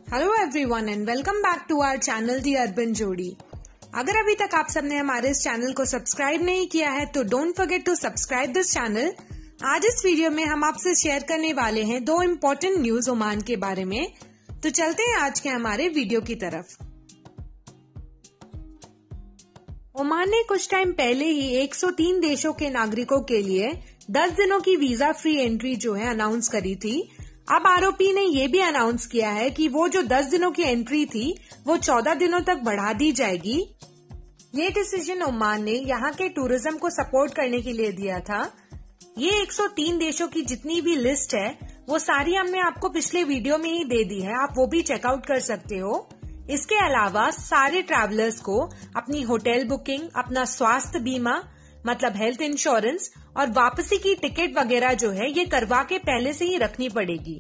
Hello everyone and welcome back to our channel the urban Jodi. अगर अभी तक आप सबने हमारे इस चैनल को सब्सक्राइब नहीं किया है तो don't forget to subscribe this channel. आज इस वीडियो में हम आपसे शेयर करने वाले हैं 2 इम्पोर्टेंट न्यूज ओमान के बारे में। तो चलते हैं आज के हमारे वीडियो की तरफ। ओमान ने कुछ टाइम पहले ही 103 देशों के नागरिकों के लिए 10 दिनों की वीजा फ्री एंट्री जो है अनाउंस करी थी। अब आरओपी ने ये भी अनाउंस किया है कि वो जो 10 दिनों की एंट्री थी वो 14 दिनों तक बढ़ा दी जाएगी। ये डिसीजन ओमान ने यहाँ के टूरिज्म को सपोर्ट करने के लिए दिया था। ये 103 देशों की जितनी भी लिस्ट है वो सारी हमने आपको पिछले वीडियो में ही दे दी है, आप वो भी चेकआउट कर सकते हो। इसके अलावा सारे ट्रैवलर्स को अपनी होटल बुकिंग, अपना स्वास्थ्य बीमा मतलब हेल्थ इंश्योरेंस और वापसी की टिकट वगैरह जो है ये करवा के पहले से ही रखनी पड़ेगी।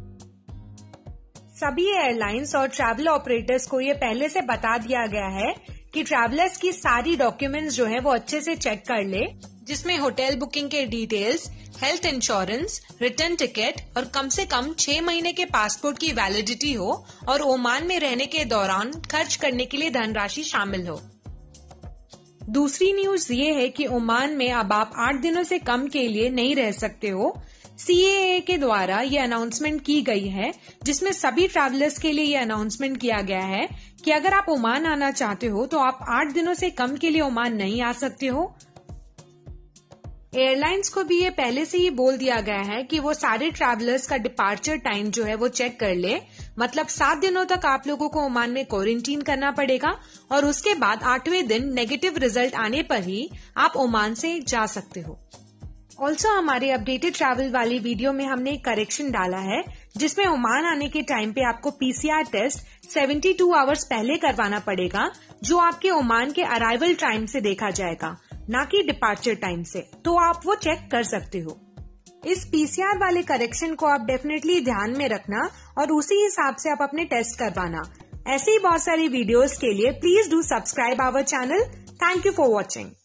सभी एयरलाइंस और ट्रैवल ऑपरेटर्स को ये पहले से बता दिया गया है कि ट्रैवलर्स की सारी डॉक्यूमेंट्स जो है वो अच्छे से चेक कर ले, जिसमें होटल बुकिंग के details, health insurance, return ticket और कम से कम 6 महीने के पासपोर्ट की वैलिडिटी हो और ओमान में रहने के दौरान खर्च करने के लिए धनराशि शामिल हो। दूसरी न्यूज ये है कि ओमान में अब आप 8 दिनों से कम के लिए नहीं रह सकते हो। सीएए के द्वारा ये अनाउंसमेंट की गई है, जिसमें सभी ट्रैवलर्स के लिए ये अनाउंसमेंट किया गया है कि अगर आप ओमान आना चाहते हो तो आप 8 दिनों से कम के लिए ओमान नहीं आ सकते हो। एयरलाइंस को भी ये पहले से ही बोल दिया गया है कि वो सारे ट्रैवलर्स का डिपार्चर टाइम जो है वो चेक कर ले, मतलब 7 दिनों तक आप लोगों को ओमान में क्वारंटीन करना पड़ेगा और उसके बाद 8वें दिन नेगेटिव रिजल्ट आने पर ही आप ओमान से जा सकते हो। ऑल्सो हमारे अपडेटेड ट्रैवल वाली वीडियो में हमने एक करेक्शन डाला है, जिसमें ओमान आने के टाइम पे आपको पीसीआर टेस्ट 72 आवर्स पहले करवाना पड़ेगा, जो आपके ओमान के अराइवल टाइम से देखा जाएगा, ना कि डिपार्चर टाइम से। तो आप वो चेक कर सकते हो। इस पीसीआर वाले करेक्शन को आप डेफिनेटली ध्यान में रखना और उसी हिसाब से आप अपने टेस्ट करवाना। ऐसे ही बहुत सारी वीडियोस के लिए please do subscribe our channel. Thank you for watching.